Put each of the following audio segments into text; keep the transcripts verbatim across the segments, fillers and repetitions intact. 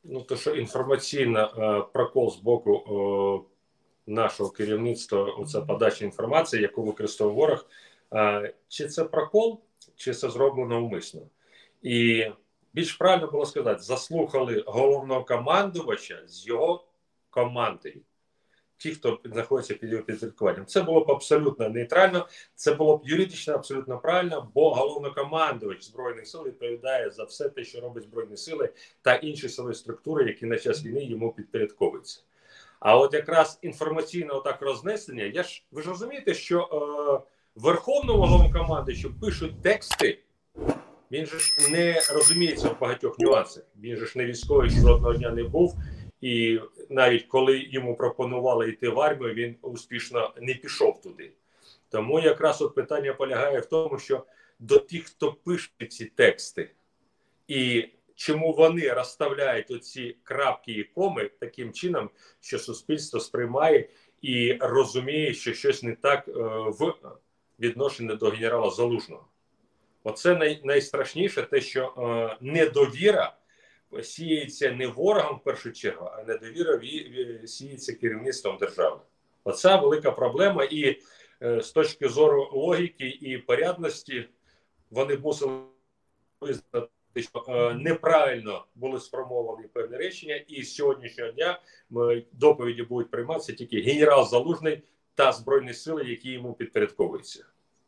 Ну, то, що інформаційно е, прокол з боку е, нашого керівництва, оця подача інформації, яку використовує ворог, е, чи це прокол, чи це зроблено умисно. І більш правильно було сказати, заслухали головного командувача з його командою. Ті, хто знаходиться під його підпорядкуванням. Це було б абсолютно нейтрально, це було б юридично абсолютно правильно, бо головнокомандувач Збройних сил відповідає за все те, що робить Збройні сили та інші силові структури, які на час війни йому підпорядковуються. А от якраз інформаційне отак рознесення, я ж, ви ж розумієте, що е, верховному головнокомандувачу пишуть тексти, він же ж не розуміється в багатьох нюансах, він же ж не військовий, жодного дня не був. І навіть коли йому пропонували йти в армію, він успішно не пішов туди. Тому якраз от питання полягає в тому, що до тих, хто пише ці тексти, і чому вони розставляють оці крапки і коми таким чином, що суспільство сприймає і розуміє, що щось не так е, в відношенні до генерала Залужного. Оце най, найстрашніше, те, що е, недовіра сіється не ворогом в першу чергу, а недовіра сіється керівництвом держави. Оця велика проблема, і е, з точки зору логіки і порядності вони мусили визнати, що е, неправильно були сформовані певні речення, і з сьогоднішнього дня е, доповіді будуть прийматися тільки генерал Залужний та Збройні сили, які йому підпорядковуються.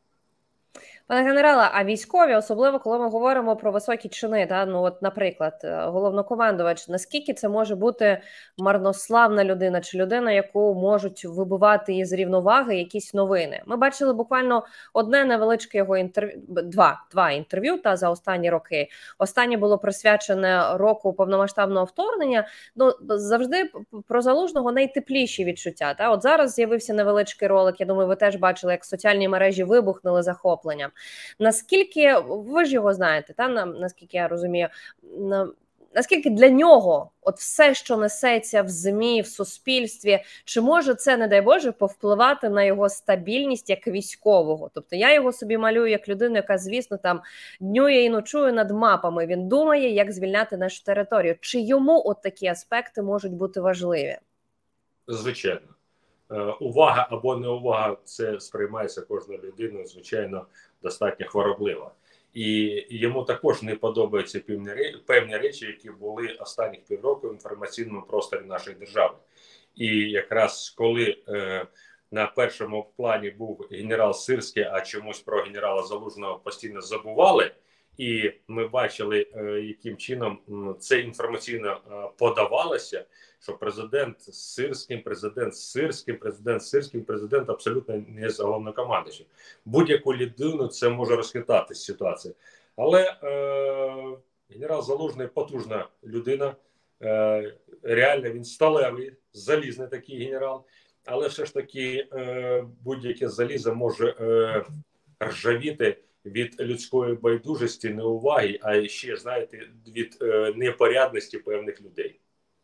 Пане генерале, а військові, особливо коли ми говоримо про високі чини, да, ну от, наприклад, головнокомандувач, наскільки це може бути марнославна людина чи людина, яку можуть вибивати із рівноваги якісь новини? Ми бачили буквально одне невеличке його інтерв'ю, два, два інтерв'ю та за останні роки. Останнє було присвячене року повномасштабного вторгнення. Ну, завжди про Залужного найтепліші відчуття. Та? От зараз з'явився невеличкий ролик, я думаю, ви теж бачили, як соціальні мережі вибухнули захопленням. Наскільки, ви ж його знаєте, та, наскільки я розумію, наскільки для нього от все, що несеться в ЗМІ, в суспільстві, чи може це, не дай Боже, повпливати на його стабільність як військового? Тобто я його собі малюю як людину, яка, звісно, там днює і ночує над мапами, він думає, як звільняти нашу територію. Чи йому от такі аспекти можуть бути важливі? Звичайно. Увага або неувага, це сприймається кожною людиною, звичайно, достатньо хворобливо. І йому також не подобаються певні речі, які були останніх півроку в інформаційному просторі нашої держави. І якраз коли е, на першому плані був генерал Сирський, а чомусь про генерала Залужного постійно забували, і ми бачили, е, яким чином це інформаційно е, подавалося, що президент з Сирським, президент з Сирським, президент з Сирським, президент абсолютно не з головнокомандуючим. Будь-яку людину це може розхитати ситуація. Але е, генерал Залужний потужна людина, е, реально він сталевий, залізний такий генерал, але все ж таки е, будь-яке залізо може е, ржавіти від людської байдужості, неуваги, а ще, знаєте, від е, непорядності певних людей.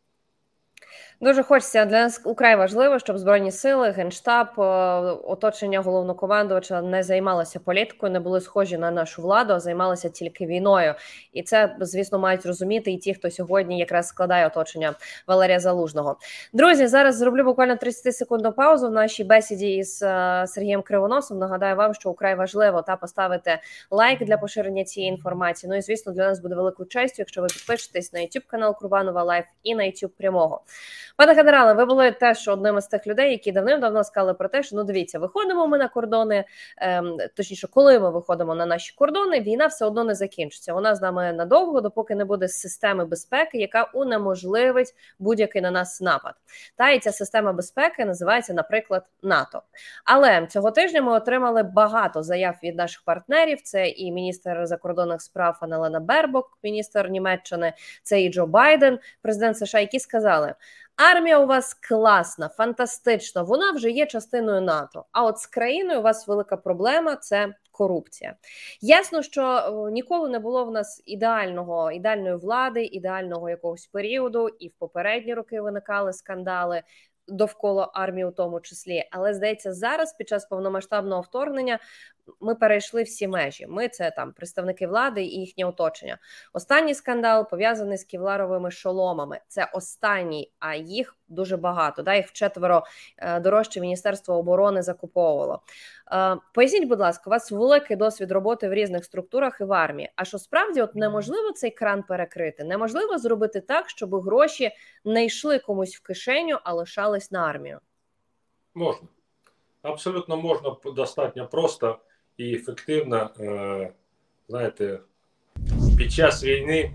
Дуже хочеться, для нас украй важливо, щоб Збройні сили, Генштаб, оточення головнокомандувача не займалося політикою, не були схожі на нашу владу, а займалися тільки війною. І це, звісно, мають розуміти і ті, хто сьогодні якраз складає оточення Валерія Залужного. Друзі, зараз зроблю буквально тридцять секундну паузу в нашій бесіді із Сергієм Кривоносом. Нагадаю вам, що украй важливо та поставити лайк для поширення цієї інформації. Ну і, звісно, для нас буде великою честю, якщо ви підпишетесь на YouTube канал Курбанова Лайф і на YouTube прямого. Пане генерале, ви були теж одним із тих людей, які давним-давно сказали про те, що, ну дивіться, виходимо ми на кордони, ем, точніше, коли ми виходимо на наші кордони, війна все одно не закінчиться. Вона з нами надовго, допоки не буде системи безпеки, яка унеможливить будь-який на нас напад. Та і ця система безпеки називається, наприклад, НАТО. Але цього тижня ми отримали багато заяв від наших партнерів. Це і міністр закордонних справ Анна-Лена Бербок, міністр Німеччини, це і Джо Байден, президент США, які сказали: армія у вас класна, фантастична, вона вже є частиною НАТО. А от з країною у вас велика проблема – це корупція. Ясно, що ніколи не було в нас ідеального, ідеальної влади, ідеального якогось періоду, і в попередні роки виникали скандали довкола армії у тому числі. Але, здається, зараз, під час повномасштабного вторгнення, ми перейшли всі межі. Ми – це там представники влади і їхнє оточення. Останній скандал пов'язаний з кевларовими шоломами. Це останній, а їх дуже багато. Да? Їх вчетверо дорожче Міністерство оборони закуповувало. Поясніть, будь ласка, у вас великий досвід роботи в різних структурах і в армії. А що справді от неможливо цей кран перекрити? Неможливо зробити так, щоб гроші не йшли комусь в кишеню, а лишались на армію? Можна. Абсолютно можна, достатньо просто і ефективно. Е, знаєте, під час війни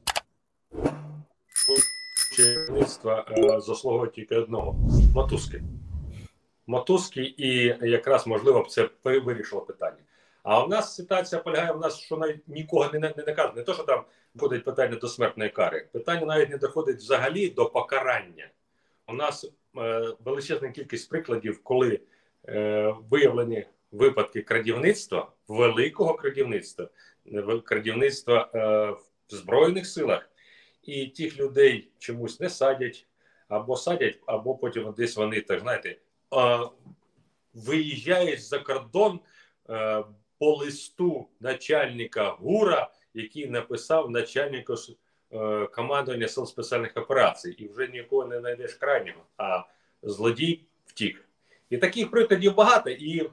керівництво е, заслуговує тільки одного – мотузки. Мотузки, і якраз, можливо, б це вирішило питання. А у нас ситуація полягає в нас, що навіть нікого не, не наказує. Не то, що там входить питання до смертної кари. Питання навіть не доходить взагалі до покарання. У нас е, величезна кількість прикладів, коли е, виявлені випадки крадівництва, великого крадівництва, крадівництва е, в Збройних силах, і тих людей чомусь не садять, або садять, або потім десь вони, так знаєте, е, виїжджають за кордон е, по листу начальника ГУРа, який написав начальнику е, командування Сил спеціальних операцій. І вже нікого не знайдеш крайнього, а злодій втік. І таких прикладів багато. І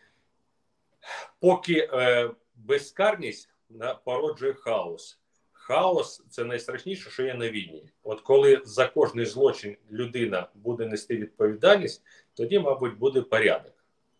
поки е, безкарність породжує хаос. Хаос – це найстрашніше, що є на війні. От коли за кожний злочин людина буде нести відповідальність, тоді, мабуть, буде порядок.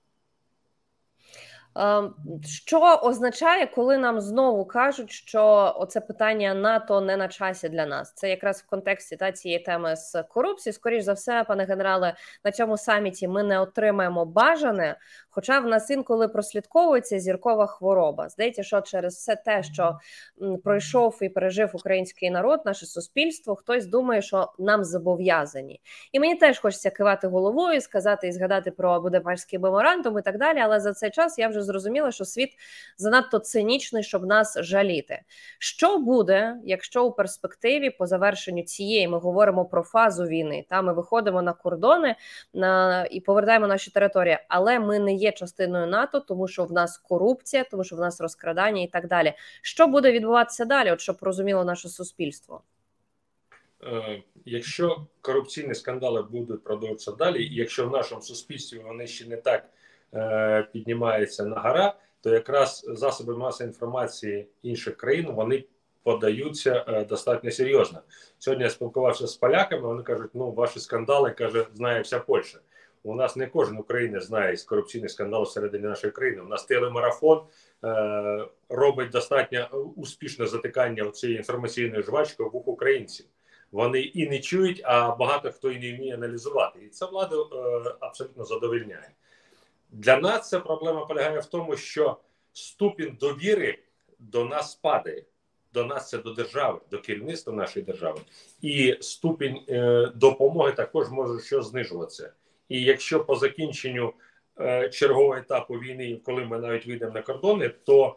Що означає, коли нам знову кажуть, що оце питання НАТО не на часі для нас? Це якраз в контексті та, цієї теми з корупцією. Скоріш за все, пане генерале, на цьому саміті ми не отримаємо бажане, хоча в нас інколи прослідковується зіркова хвороба. Здається, що через все те, що пройшов і пережив український народ, наше суспільство, хтось думає, що нам зобов'язані. І мені теж хочеться кивати головою, сказати і згадати про Будапештський меморандум і так далі, але за цей час я вже зрозуміла, що світ занадто цинічний, щоб нас жаліти. Що буде, якщо у перспективі по завершенню цієї, ми говоримо про фазу війни, та ми виходимо на кордони на, і повертаємо наші території, але ми не є частиною НАТО, тому що в нас корупція, тому що в нас розкрадання і так далі. Що буде відбуватися далі, от щоб розуміло наше суспільство? Е, якщо корупційні скандали будуть продовжуватися далі, і якщо в нашому суспільстві вони ще не так е, піднімаються на гора, то якраз засоби масової інформації інших країн, вони подаються е, достатньо серйозно. Сьогодні я спілкувався з поляками, вони кажуть, ну, ваші скандали, каже, знає вся Польща. У нас не кожен українець знає з корупційних скандалів всередині нашої країни. У нас телемарафон е, робить достатньо успішне затикання цієї інформаційної жвачки в вух українців. Вони і не чують, а багато хто і не вміє аналізувати. І це владу е, абсолютно задовольняє. Для нас ця проблема полягає в тому, що ступінь довіри до нас падає. До нас це до держави, до керівництва нашої держави. І ступінь е, допомоги також може що знижуватися. І якщо по закінченню е, чергового етапу війни, коли ми навіть вийдемо на кордони, то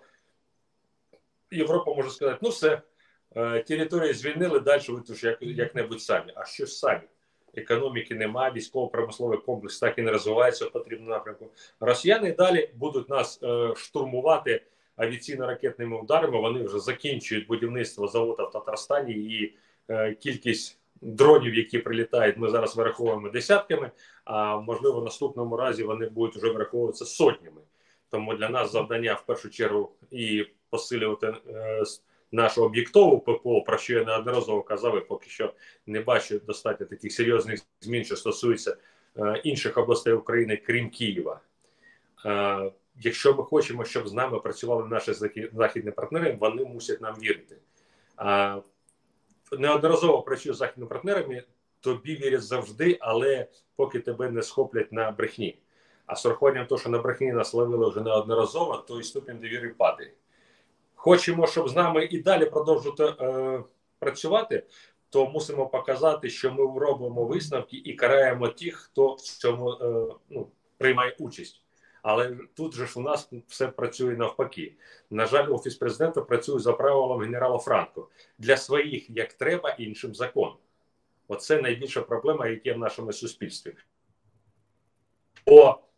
Європа може сказати, ну все, е, території звільнили, далі ви тут як, як-небудь самі. А що ж самі? Економіки немає, військово-промисловий комплекс так і не розвивається в потрібному напрямку. Росіяни далі будуть нас е, штурмувати авіаційно-ракетними ударами, вони вже закінчують будівництво заводу в Татарстані і е, кількість дронів, які прилітають, ми зараз вираховуємо десятками, а можливо в наступному разі вони будуть вже вираховуватися сотнями. Тому для нас завдання в першу чергу і посилювати е, нашу об'єктову ППО, про що я неодноразово казав, і поки що не бачу достатньо таких серйозних змін, що стосуються е, інших областей України, крім Києва. Е, якщо ми хочемо, щоб з нами працювали наші західні партнери, вони мусять нам вірити. Е, неодноразово працюю з західними партнерами, тобі вірять завжди, але поки тебе не схоплять на брехні. А з урахуванням того, що на брехні нас ловили вже неодноразово, то і ступінь довіри падає. Хочемо, щоб з нами і далі продовжувати е, працювати, то мусимо показати, що ми робимо висновки і караємо тих, хто в цьому е, ну, приймає участь. Але тут же ж у нас все працює навпаки. На жаль, Офіс президента працює за правилом генерала Франко. Для своїх як треба, іншим закон. Оце найбільша проблема, яка є в нашому суспільстві. По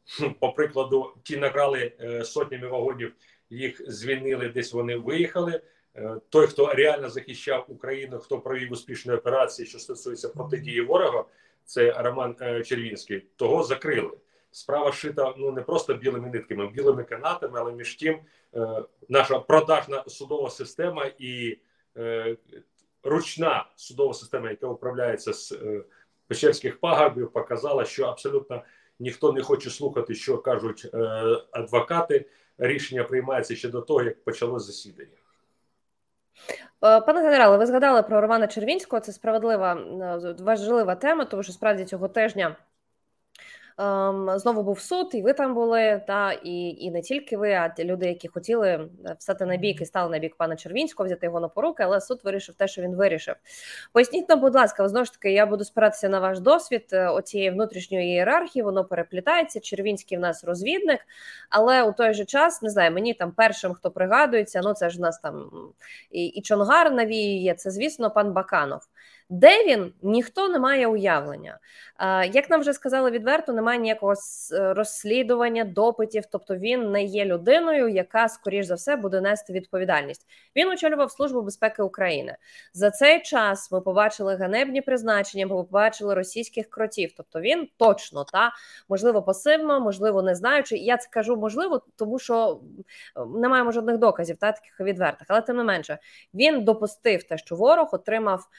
по прикладу, ті награли сотнями вагонів, їх звільнили, десь вони виїхали. Той, хто реально захищав Україну, хто провів успішні операції, що стосується протидії ворога, це Роман Червінський, того закрили. Справа шита ну не просто білими нитками, а білими канатами, але між тим наша продажна судова система і ручна судова система, яка управляється з Печерських пагорбів, показала, що абсолютно ніхто не хоче слухати, що кажуть адвокати. Рішення приймається ще до того, як почалось засідання. Пане генерале, ви згадали про Романа Червінського. Це справедлива, важлива тема, тому що справді цього тижня ем, знову був суд, і ви там були, та, і, і не тільки ви, а ті люди, які хотіли встати на бік і стали на бік пана Червінського, взяти його на поруки, але суд вирішив те, що він вирішив. Поясніть нам, будь ласка, знову ж таки, я буду спиратися на ваш досвід оцієї внутрішньої ієрархії, воно переплітається, Червінський в нас розвідник, але у той же час, не знаю, мені там першим, хто пригадується, ну це ж у нас там і, і Чонгар навіює, це, звісно, пан Баканов. Де він? Ніхто не має уявлення. Як нам вже сказали відверто, немає ніякого розслідування, допитів, тобто він не є людиною, яка, скоріш за все, буде нести відповідальність. Він очолював Службу безпеки України. За цей час ми побачили ганебні призначення, ми побачили російських кротів, тобто він точно, та, можливо, пасивно, можливо, не знаючи. Я це кажу можливо, тому що не маємо жодних доказів, та, таких відвертих, але тим не менше, він допустив те, що ворог отримав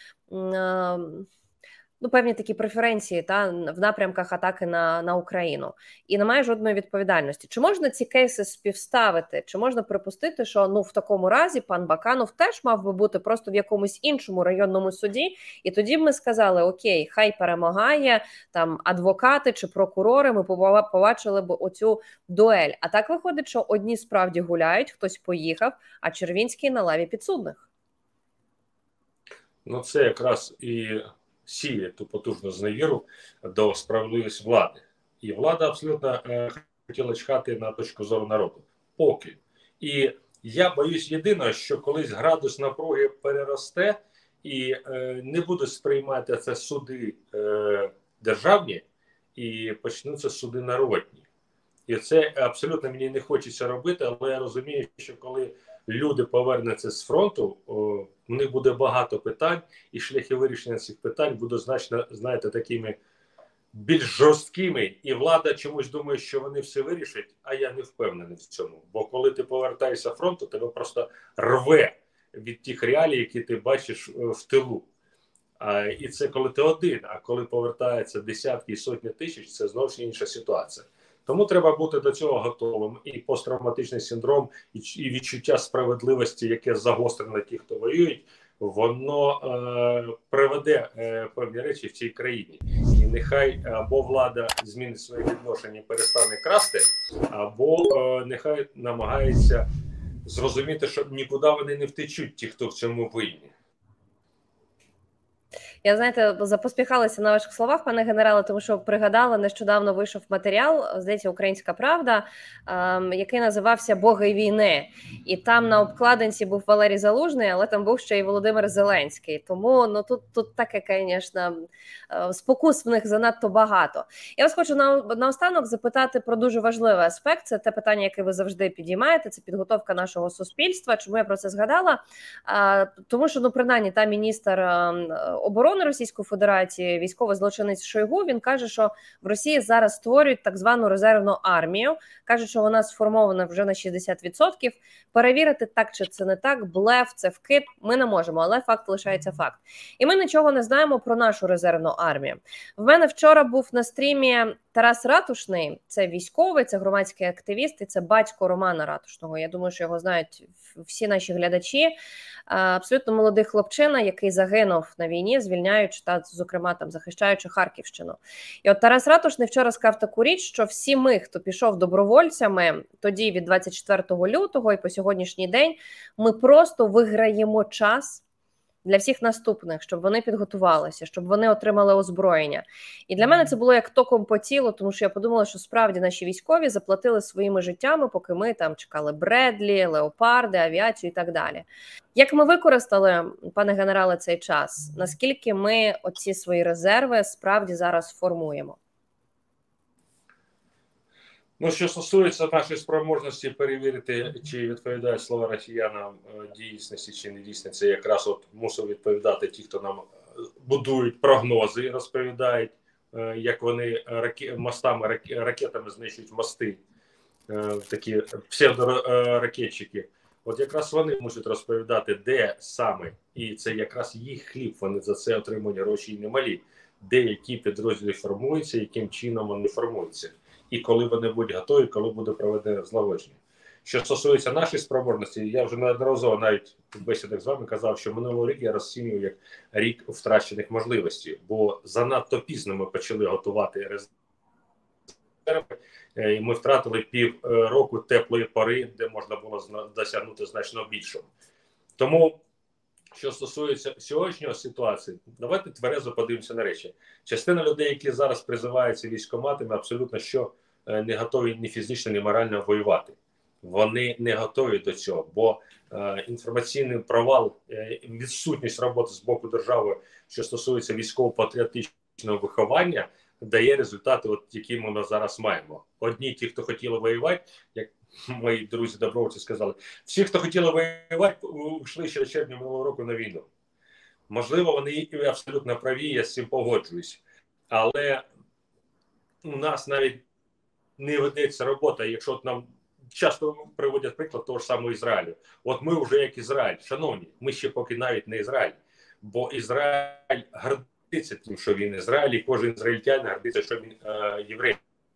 ну, певні такі преференції та, в напрямках атаки на, на Україну. І немає жодної відповідальності. Чи можна ці кейси співставити? Чи можна припустити, що ну, в такому разі пан Баканов теж мав би бути просто в якомусь іншому районному суді, і тоді б ми сказали, окей, хай перемагає там адвокати чи прокурори, ми побачили б оцю дуель. А так виходить, що одні справді гуляють, хтось поїхав, а Червінський на лаві підсудних. Ну, це якраз і сіє ту потужну зневіру до справедливості влади. І влада абсолютно е, хотіла чхати на точку зору народу. Поки. І я боюсь єдиного, що колись градус напруги переросте і е, не будуть сприймати це суди е, державні і почнуться суди народні. І це абсолютно мені не хочеться робити, але я розумію, що коли люди повернуться з фронту, о, у них буде багато питань, і шляхи вирішення цих питань будуть значно, знаєте, такими більш жорсткими. І влада чомусь думає, що вони все вирішать, а я не впевнений в цьому. Бо коли ти повертаєшся з фронту, тебе просто рве від тих реалій, які ти бачиш в тилу. А, і це коли ти один, а коли повертаються десятки і сотні тисяч, це зовсім інша ситуація. Тому треба бути до цього готовим. І посттравматичний синдром, і відчуття справедливості, яке загострене ті, хто воюють, воно е, приведе е, певні речі в цій країні. І нехай або влада змінить своє відношення і перестане красти, або е, нехай намагається зрозуміти, що нікуди вони не втечуть, ті, хто в цьому винні. Я, знаєте, запоспіхалася на ваших словах, пане генерале, тому що пригадала, нещодавно вийшов матеріал, здається, «Українська правда», ем, який називався «Боги війни». І там на обкладинці був Валерій Залужний, але там був ще й Володимир Зеленський. Тому ну, тут, тут таке, звісно, спокус в них занадто багато. Я вас хочу на, наостанок запитати про дуже важливий аспект. Це те питання, яке ви завжди підіймаєте, це підготовка нашого суспільства. Чому я про це згадала? А, тому що, ну, принаймні, та міністр оборони Російської Федерації, військовий злочинець Шойгу, він каже, що в Росії зараз створюють так звану резервну армію. Каже, що вона сформована вже на шістдесят відсотків. Перевірити, так чи це не так, блеф, це вкид, ми не можемо, але факт лишається факт. І ми нічого не знаємо про нашу резервну армію. В мене вчора був на стрімі Тарас Ратушний, це військовий, це громадський активіст і це батько Романа Ратушного. Я думаю, що його знають всі наші глядачі. Абсолютно молодий хлопчина, який загинув на війні, звільняючи, та, зокрема, там, захищаючи Харківщину. І от Тарас Ратушний вчора сказав таку річ, що всі ми, хто пішов добровольцями тоді від двадцять четвертого лютого і по сьогоднішній день, ми просто виграємо час для всіх наступних, щоб вони підготувалися, щоб вони отримали озброєння. І для мене це було як током по тілу, тому що я подумала, що справді наші військові заплатили своїми життями, поки ми там чекали Бредлі, Леопарди, авіацію і так далі. Як ми використали, пане генерале, цей час? Наскільки ми оці свої резерви справді зараз формуємо? Ну, що стосується нашої спроможності перевірити, чи відповідають слова росіянам дійсності чи не дійсності, це якраз от мусив відповідати ті, хто нам будують прогнози, розповідають, як вони раке... мостами, ракетами знищують мости, такі псевдоракетчики. От якраз вони мусять розповідати, де саме, і це якраз їх хліб, вони за це отримують гроші і немалі, де які підрозділи формуються, яким чином вони формуються. І коли вони будуть готові, коли буде проведено злагодження. Що стосується нашої спроможності, я вже неодноразово навіть в бесідах з вами казав, що минулого рік я розцінюю як рік втрачених можливостей, бо занадто пізно ми почали готувати резерви, і ми втратили пів року теплої пори, де можна було досягнути значно більшого. Тому, що стосується сьогоднішньої ситуації, давайте тверезо подивимося на речі. Частина людей, які зараз призиваються військкоматами, абсолютно що не готові ні фізично, ні морально воювати. Вони не готові до цього, бо е, інформаційний провал, е, відсутність роботи з боку держави, що стосується військово-патріотичного виховання, дає результати, от, які ми зараз маємо. Одні, ті, хто хотіли воювати, як мої друзі-добровольці сказали, всі, хто хотіли воювати, йшли ще в червні минулого року на війну. Можливо, вони абсолютно праві, я з цим погоджуюсь. Але у нас навіть не ведеться робота, якщо от нам часто приводять приклад того ж самого Ізраїлю. От ми вже як Ізраїль. Шановні, ми ще поки навіть не Ізраїль. Бо Ізраїль гордиться тим, що він Ізраїль, і кожен ізраїльтянин гордиться, що він е, єврей.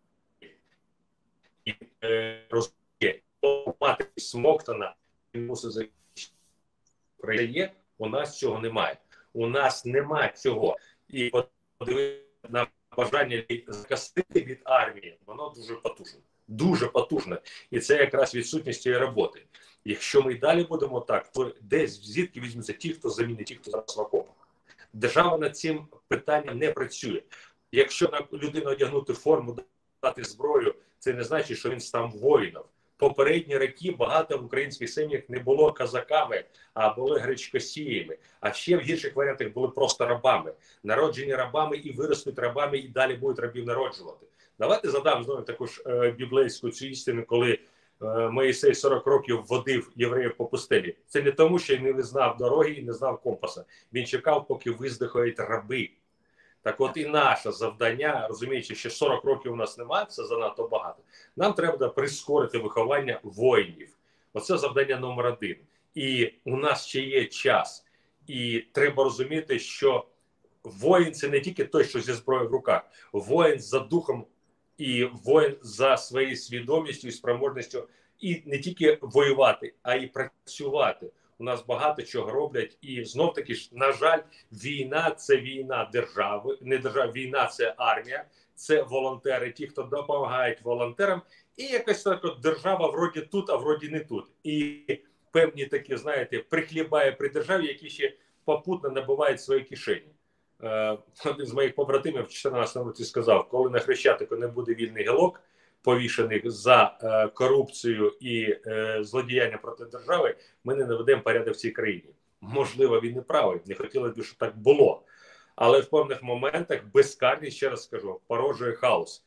І е, розуміє, мати смоктана, він мусить захищати. У нас цього немає. У нас немає цього. І подивитися на бажання закастити від армії, воно дуже потужне. Дуже потужно. І це якраз відсутність цієї роботи. Якщо ми й далі будемо так, то десь звідки візьмуться ті, хто замінить ті, хто зараз в окопах. Держава над цим питанням не працює. Якщо на людину одягнути форму, дати зброю, це не значить, що він став воїном. Попередні роки багато в українських сім'ях не було козаками, а були гречкосіями. А ще в гірших варіантах були просто рабами. Народжені рабами і виростуть рабами, і далі будуть рабів народжувати. Давайте задам знову таку ж е, біблейську цю істину, коли е, Моїсей сорок років водив євреїв по пустелі. Це не тому, що він не знав дороги і не знав компаса. Він чекав, поки виздихають раби. Так от і наше завдання, розуміючи, що сорок років у нас немає, це занадто багато, нам треба прискорити виховання воїнів. Оце завдання номер один. І у нас ще є час. І треба розуміти, що воїн – це не тільки той, що зі зброєю в руках. Воїн за духом і воїн за своєю свідомістю і спроможністю і не тільки воювати, а й працювати. У нас багато чого роблять. І знов-таки, ж, на жаль, війна – це війна держави. Не держава, війна – це армія, це волонтери, ті, хто допомагають волонтерам. І якась так от держава вроді тут, а вроді не тут. І певні такі, знаєте, прихлібає при державі, які ще попутно набивають свої кишені. Один з моїх побратимів в чотирнадцятому році сказав, коли на Хрещатику не буде вільний гілок, повішених за е, корупцію і е, злодіяння проти держави, ми не наведемо порядок в цій країні. Можливо, він не правий, не хотілося б, щоб так було. Але в певних моментах безкарність, ще раз скажу, породжує хаос.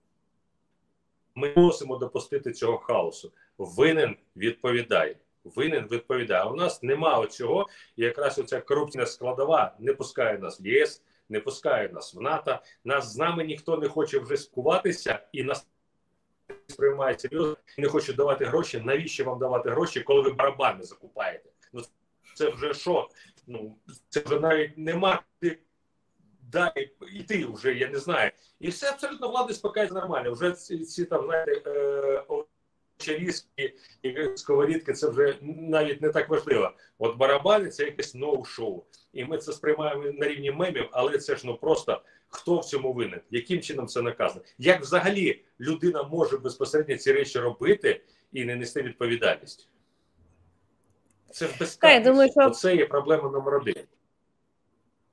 Ми мусимо допустити цього хаосу. Винен відповідає. Винен відповідає. А у нас немає цього, і якраз оця корупційна складова не пускає нас в ЄС, не пускає нас в НАТО, нас з нами ніхто не хоче вже спілкуватися, і нас сприймає серйозно, і не хоче давати гроші. Навіщо вам давати гроші, коли ви барабани закупаєте? Ну, це вже що? Ну, це вже навіть нема далі йти вже, я не знаю. І все абсолютно влада спокійно нормально. Вже ці, ці там, знаєте, е чарізки і сковорідки, це вже навіть не так важливо. От барабани – це якесь ноу-шоу. І ми це сприймаємо на рівні мемів, але це ж ну просто хто в цьому винен? Яким чином це наказано? Як взагалі людина може безпосередньо ці речі робити і не нести відповідальність? Це ж безкарність. Що... Оце є проблема номер один.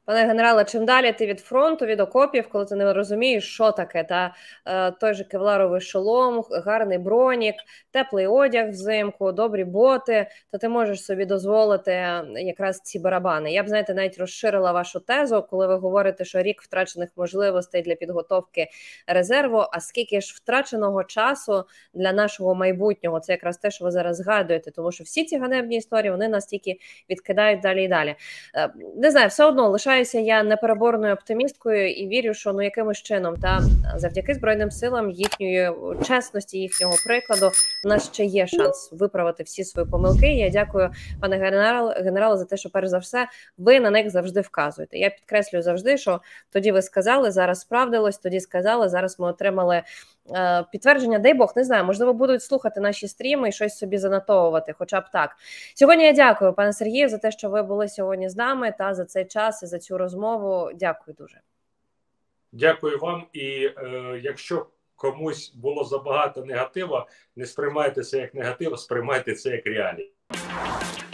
Пане генерале, чим далі ти від фронту, від окопів, коли ти не розумієш, що таке, та е, той же кевларовий шолом, гарний бронік, теплий одяг взимку, добрі боти, то ти можеш собі дозволити якраз ці барабани. Я б, знаєте, навіть розширила вашу тезу, коли ви говорите, що рік втрачених можливостей для підготовки резерву, а скільки ж втраченого часу для нашого майбутнього. Це якраз те, що ви зараз згадуєте, тому що всі ці ганебні історії, вони нас тільки відкидають далі і далі. Е, не знаю, все одно лишаюся я непереборною оптимісткою і вірю, що ну якимось чином та завдяки Збройним силам, їхньої чесності, їхнього прикладу, в нас ще є шанс виправити всі свої помилки. Я дякую, пане генерал, генерал, за те, що перш за все ви на них завжди вказуєте. Я підкреслюю завжди, що тоді ви сказали, зараз справдилось, тоді сказали, зараз ми отримали е, підтвердження. Дай Бог, не знаю, можливо, будуть слухати наші стріми і щось собі занотовувати, хоча б так. Сьогодні я дякую, пане Сергію, за те, що ви були сьогодні з нами та за цей час і за цю розмову. Дякую дуже. Дякую вам. І е, якщо комусь було забагато негатива, не сприймайте це як негатив, сприймайте це як реалії.